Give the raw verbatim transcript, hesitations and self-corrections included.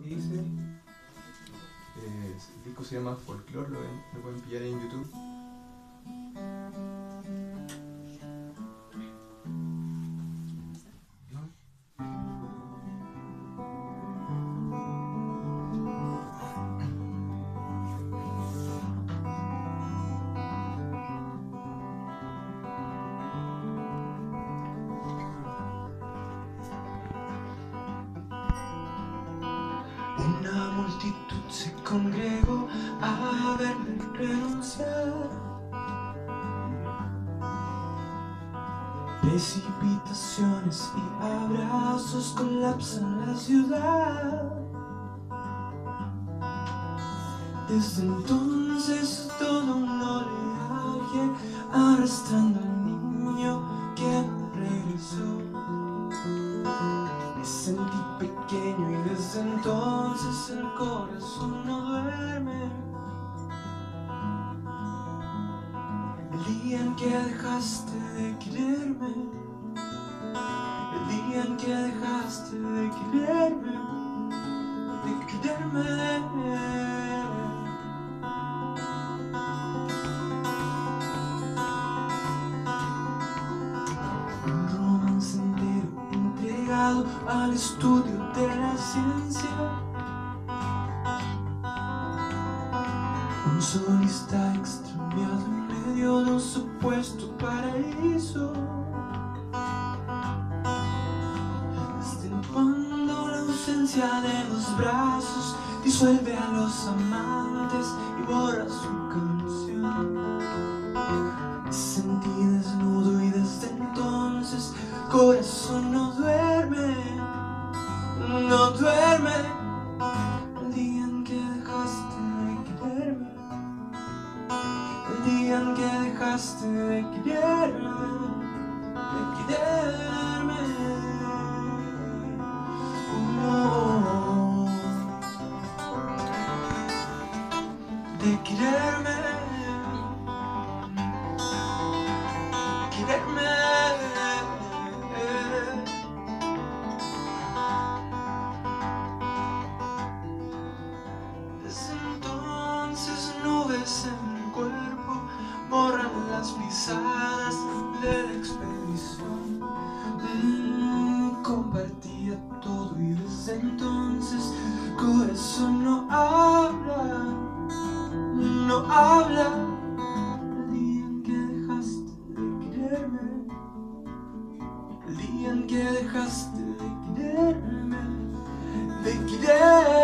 que hice. Eh, el disco se llama Folklore, lo, ven, lo pueden pillar en YouTube. Una multitud se congregó a verme renunciar. Precipitaciones y abrazos colapsan la ciudad. Desde entonces todo un oleaje arrastrando al niño que no regresó. Me sentí pequeño y desde entonces el corazón no duerme. El día en que dejaste de quererme, el día en que dejaste de quererme, de quererme. Un romance entero entregado al estudio de la ciencia. Un solista extraviado en medio de un supuesto paraíso. Desde cuando la ausencia de los brazos disuelve a los amantes y borra su canción. Me sentí desnudo y desde entonces corazón no duerme, no duerme. El día en que dejaste de quererme, el día en que dejaste de quererme, de quererme. Oh, de quererme, quererme. Desde entonces nubes en el cuerpo borran las pisadas de la expedición. Mm, compartía todo y desde entonces el corazón no habla, no habla. El día en que dejaste de quererme, el día en que dejaste de quererme, de quererme.